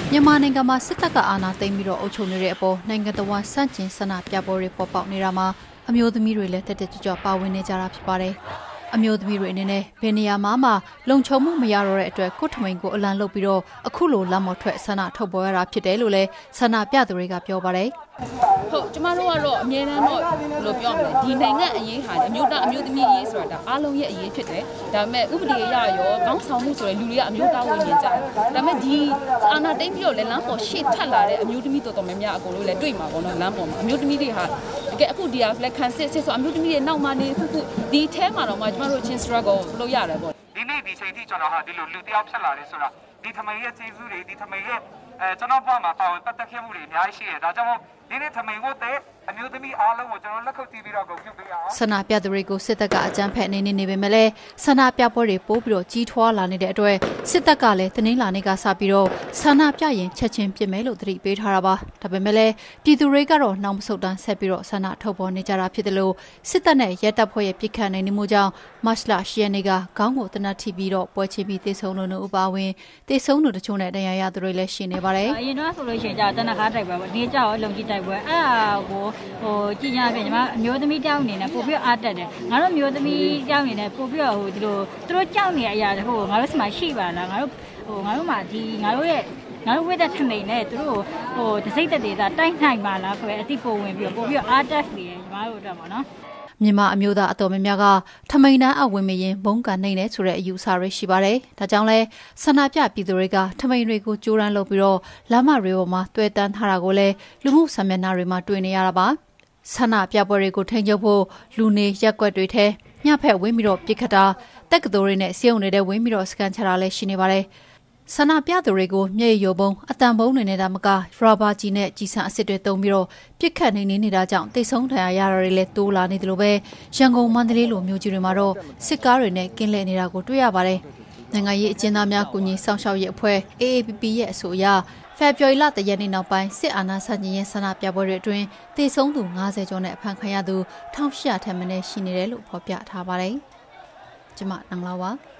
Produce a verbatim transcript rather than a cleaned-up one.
မြန်မာနိုင်ငံမှာစစ်တပ်ကအာဏာသိမ်းပြီးတော့အုပ်ချုပ်နေတဲ့အပေါ်နိုင်ငံတော်ဝန်ဆန့်ကျင်ဆန္ဒပြပွဲတွေပေါ်ပေါက်နေတာမှာအမျိုးသမီးတွေလည်းတက်တက်ကြွကြွပါဝင်နေကြတာဖြစ်ပါတယ်။အမျိုးသမီးတွေအနေနဲ့ဘယ်နေရာမှာမှလုံခြုံမှုမရတော့တဲ့အတွက်ကိုယ်ထမိန်ကိုအလံလုပ်ပြီးတော့အခုလိုလမ်းပေါ်ထွက်ဆန္ဒထုတ်ပေါ်ရတာဖြစ်တယ်လို့လည်းဆန္ဒပြသူတွေကပြောပါတယ်။ဟုတ်ကျမတို့ကတော့အမြဲတမ်းတော့ဘယ်လိုပြောမလဲဒီနိုင်ငံအရေးဟာအမျိုးသားအမျိုးသမီးအရေးဆိုတာဒါအားလုံးရဲ့အရေးဖြစ်တယ်ဒါပေမဲ့ဥပဒေအရရောခေါင်းဆောင်မှုဆိုတဲ့လူတွေကအမျိုးသားဝင်မြင်ကြတယ်ဒါပေမဲ့ဒီအာဏာသိမ်းပြီးတော့လည်းလမ်းပေါ်ရှေ့ထပ်လာတဲ့အမျိုးသမီးတော်တော်များများအကုန်လုံးလည်းတွေ့မှာပေါ့နော်လမ်းပေါ်မှာအမျိုးသမီးတွေဟာတကယ်အခုဒီဟာလက်ခံစစ်စစ်ဆိုအမျိုးသမီးတွေနောက်မှနေခုခုဒီအဲမှာတော့မှကျမတို့ချင်း struggle လုပ်ရတယ်ပေါ့ဒီနေ့ဒီချိန်ထိကျွန်တော်ဟာဒီလိုလူတယောက်ဖြစ်လာတယ်ဆိုတာဒီထမိန်ရဲ့ကျေးဇူးတွေဒီထမိန်ရဲ့အဲကျွန်တော်ဘဝမှာပါဝင်ပတ်သက်ခဲ့မှုတွေအများကြီးရှိတယ်ဒါကြောင့်မို့ဒီနေ့ထမိန်ကိုတဲ့အမျိုးသမီးအားလုံးကိုကျွန်တော်လက်ခုပ်တီးပြီးတော့ဂုဏ်ပြုပေးအောင်ဆန္ဒပြသူတွေကိုစစ်တပ်ကအကြမ်းဖက်နေနေနေပေမဲ့လည်းဆန္ဒပြပွဲတွေပိုးပြီးတော့ကြီးထွားလာနေတဲ့အတွက်စစ်တပ်ကလည်းတင်းနှင်းလာနေကစပြီးတော့ဆန္ဒပြရင်ချက်ချင်းပြစ်မယ်လို့သတိပေးထားတာပါဒါပေမဲ့လည်းပြည်သူတွေကတော့နောက်မဆုတ်တမ်းဆက်ပြီးတော့ဆန္ဒထုတ်ပေါ်နေကြတာဖြစ်တယ်လို့စစ်တပ်နဲ့ရဲတပ်ဖွဲ့ရဲ့ပြစ်ခတ်နိုင်နေမှုကြောင့်မတ်လရှစ်ရက်နေ့ကခေါင်းကိုတနတ်ထိပြီးတော့ပွဲချင်းပြီးတေဆုံးလို့ဥပါဝင်တေဆုံးသူတချို့နဲ့တရားရသူတွေလည်းရှိနေပါတယ်အရင်တော့ဆိုလို့ရှိရင်ကြာတနခါတိုက်ပွဲပေါ့နေကြောက်လုံကြီးတိုက်ပွဲအဲ့ဒါကိုဟိုကြည်ညာပြင်ညီမအမျိုးသမီးတောင်းနေနဲ့ပို့ပြီးအားတက်တယ်ငါတို့မျိုးသမီးတောင်းနေနဲ့ပို့ပြီးတော့ဟိုဒီလိုသူတို့ကြောက်နေတဲ့အရာတခုကိုငါတို့စမှာရှိပါလားငါတို့ဟိုငါတို့မှာဒီငါတို့ရဲ့ငါတို့ဝိသက်ထမိန်နဲ့သူတို့ဟိုတစိမ့်တက်တွေကတိုင်းနိုင်ပါလားဆိုရယ်အတိပို့ဝင်ပြီးတော့ပို့ပြီးတော့အားတက်နေတယ်ညီမတို့အတွက်ပေါ့နော်မြန်မာအမျိုးသားအတော်များများကထမိန်တန်းအဝင်မရင်ဘုံကန်နေတယ်ဆိုတဲ့အယူအဆတွေရှိပါတယ်။ဒါကြောင့်လဲဆန္ဒပြပြည်သူတွေကထမိန်တွေကိုကြိုးရမ်းလုပ်ပြီးတော့လမ်းမတွေပေါ်မှာတွေ့တန်းထားတာကိုလည်းလူမှုဆံမျက်နှာတွေမှာတွေ့နေရတာပါ။ဆန္ဒပြပွဲတွေကိုထိန်းချုပ်ဖို့လူနေရက်ကွက်တွေထဲညဖက်ဝင်းပြီးတော့ပြစ်ခတ်တာတက်ကတော်တွေနဲ့စီးုံနေတဲ့ဝင်းပြီးတော့စကန်ချတာလည်းရှိနေပါတယ်။ဆန္ဒပြသူတွေကိုမြေရုံပုံအတန်ပုံးတွေနဲ့တာမကရာဘာကြီးနဲ့ကြီးစံအစ်စ်တွေတုံပြီးတော့ပြစ်ခတ်နေနေနေတာကြောင့်တိတ်ဆုံးထန်ရရတာတွေလည်းတိုးလာနေတယ်လို့ပဲရန်ကုန်မန္တလေးလိုမြို့ကြီးတွေမှာတော့စစ်ကားတွေနဲ့ကင်းလှည့်နေတာကိုတွေ့ရပါတယ်။နိုင်ငံရေးအကျဉ်းသားများကူညီဆောင်ရှောက်ရေးအဖွဲ့ အေ အေ ပီ ပီ ရဲ့အဆိုအရဖေဖော်ဝါရီလတရက်နေ့နောက်ပိုင်းစစ်အာဏာရှင်ကြီးရဲ့ဆန္ဒပြပွဲတွေအတွင်းတိတ်ဆုံးသူငါးဆယ်ကျော်နဲ့အဖမ်းခံရသူတစ်ထောင်ရှစ်ရာထက်မနည်းရှိနေတယ်လို့ဖော်ပြထားပါတယ်။ကျွန်မနင်္ဂလာပါ